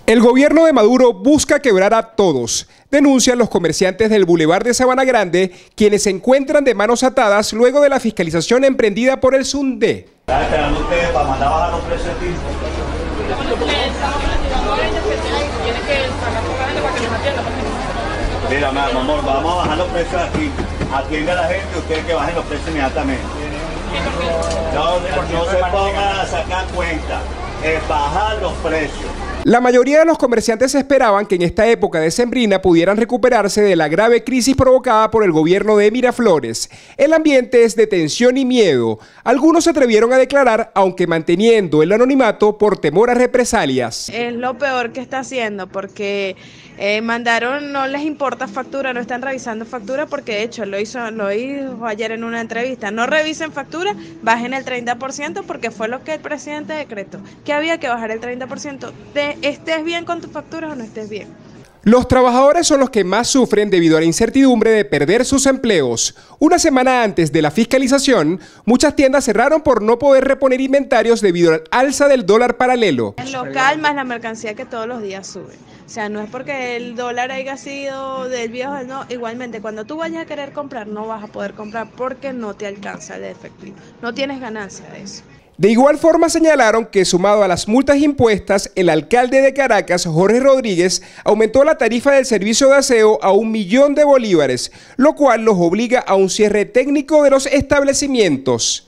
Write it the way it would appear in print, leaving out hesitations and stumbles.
El gobierno de Maduro busca quebrar a todos, denuncian los comerciantes del Boulevard de Sabana Grande, quienes se encuentran de manos atadas luego de la fiscalización emprendida por el SUNDE. ¿Están esperando ustedes para mandar a bajar los precios aquí? Mira, mi amor, vamos a bajar los precios aquí. Atiende a la gente, ustedes que bajen los precios inmediatamente. No se pongan a sacar cuenta, es bajar los precios. La mayoría de los comerciantes esperaban que en esta época decembrina pudieran recuperarse de la grave crisis provocada por el gobierno de Miraflores. El ambiente es de tensión y miedo. Algunos se atrevieron a declarar, aunque manteniendo el anonimato por temor a represalias. Es lo peor que está haciendo porque mandaron, no les importa factura, no están revisando factura porque de hecho lo dijo ayer en una entrevista. No revisen factura, bajen el 30% porque fue lo que el presidente decretó, que había que bajar el 30%. Estés bien con tus facturas o no estés bien. Los trabajadores son los que más sufren debido a la incertidumbre de perder sus empleos. Una semana antes de la fiscalización, muchas tiendas cerraron por no poder reponer inventarios debido al alza del dólar paralelo. El local más la mercancía que todos los días sube. O sea, no es porque el dólar haya sido del viejo, no. Igualmente, cuando tú vayas a querer comprar, no vas a poder comprar porque no te alcanza el efectivo. No tienes ganancia de eso. De igual forma señalaron que sumado a las multas impuestas, el alcalde de Caracas, Jorge Rodríguez, aumentó la tarifa del servicio de aseo a 1 millón de bolívares, lo cual los obliga a un cierre técnico de los establecimientos.